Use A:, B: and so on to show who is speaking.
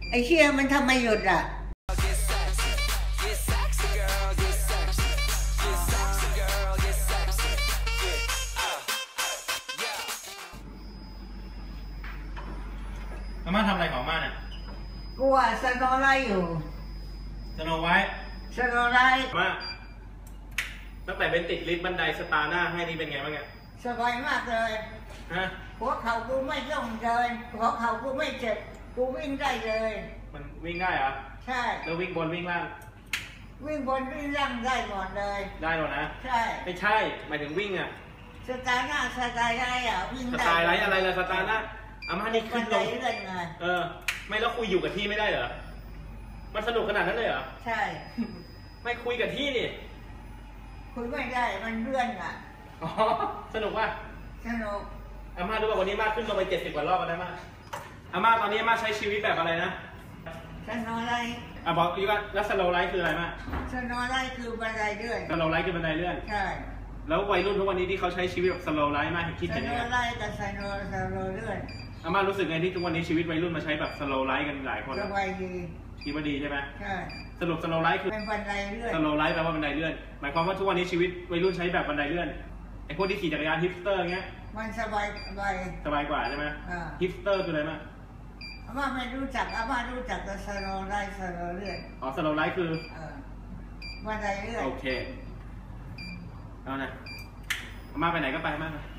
A: ไอ้เชี่ยมันทำไมหยุดอ่ะ
B: อาม่าทำอะไรของอาม่าเนี่ย
A: กูว่าสโนไลท์อยู่
B: สโนไว้
A: สโนไลท์
B: อาม่าตั้งแต่เป็นติดลิฟต์บันไดสตาร์หน้าให้นี่เป็นไงบ้างเนี่ย
A: สบายมากเลย
B: ฮะ
A: หัวเข่ากูไม่ต้องเดินหัวเข่ากูไม่เจ็บกูวิ่งได้เลย
B: มันวิ่งได้เหรอ
A: ใช่
B: แล้ววิ่งบนวิ่งล่าง
A: วิ่งบนวิ่งล่างได้หมดเลย
B: ได้หมดนะ
A: ใช่
B: ไม่ใช่หมายถึงวิ่งอ่ะ
A: สตาร์หน้าสไตล์ไรอ่ะวิ่งได้
B: สไตล์ไรอะไรล่ะสตาร์หน้าอาม่านี่ขึ้นลงไม่แล้วคุยอยู่กับที่ไม่ได้เหรอมันสนุกขนาดนั้นเลยเหรอ
A: ใช่
B: ไม่คุยกับที่นี่
A: คุยไม่ได้มันเลื่อนอ่ะ
B: อ๋อสนุกป่ะ
A: สนุก
B: อาม่าดูว่าวันนี้มาขึ้นลงไป70 กว่ารอบแล้วมาอาม่าตอนนี้อาม่าใช้ชีวิตแบบอะไรนะ
A: สโนไลท์
B: บอกอีกว่าแล้วสโลว์ไลท์คืออะไรมา
A: สโนไลท์คือบันไดเลื่อน
B: สโลว์ไลท์คือบันไดเลื่อน
A: ใช่
B: แล้ววัยรุ่นทุกวันนี้ที่เขาใช้ชีวิตแบบสโลว์ไลท์มากคิดเห็นยังไง
A: สโนไลท์กับสโลว์เลื่อน
B: อาม่ารู้สึกไงที่ทุกวันนี้ชีวิตวัยรุ่นมาใช้แบบสโลว์ไลท์กันหลายคน
A: สบายดี
B: คิดว่าดีใช่ไหม
A: ใช่
B: สรุปสโลว์ไลท์คือ
A: เป็นบันไดเลื่อน
B: สโลว์ไลท์แปลว่าบันไดเลื่อนหมายความว่าทุกวันนี้ชีวิตวัยรุ่นใช้แบบบันไดเลื่อนไอ้พวกที่ขี่จักรยานฮิปสเตอร์เงี้ย
A: มันสบาย
B: กว่าใช่ไหมฮิปสเตอร์คืออะไรมา
A: อาม่าไม่รู้จักอาม่ารู้จักแต่สโลว์ไลท์สโลว์เลื่อน
B: อ๋อสโลว์ไลท์คือ
A: บันไดเลื่อน
B: โอเคเอานะอาม่าไปไหนก็ไปมาก